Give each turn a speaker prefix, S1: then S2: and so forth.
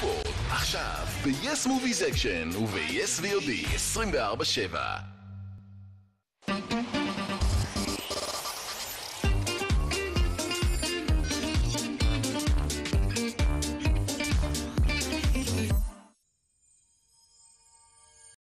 S1: הספורט, עכשיו ב-Yes Movies Action וב-Yes VOD 24/7.